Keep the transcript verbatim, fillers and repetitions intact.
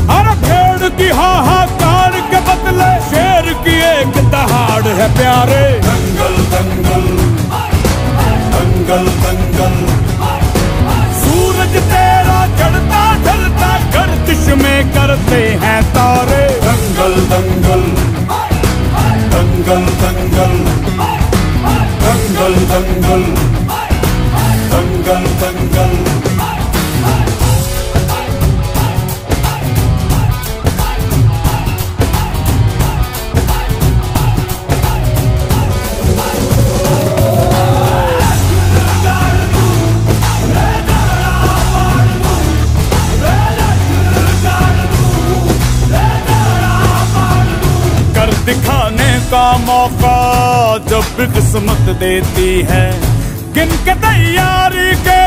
अरे भेड़ की हाहाकार के बदले शेर की एक दहाड़ है प्यारे। दंगल दंगल दंगल दंगल, सूरज तेरा चढ़ता ढलता गर्दिश में करते हैं तारे। दंगल दंगल दंगल दंगल दंगल दंगल दंगल दंगल। दिखाने का मौका जब भी किस्मत देती है, गिन के तैयारी के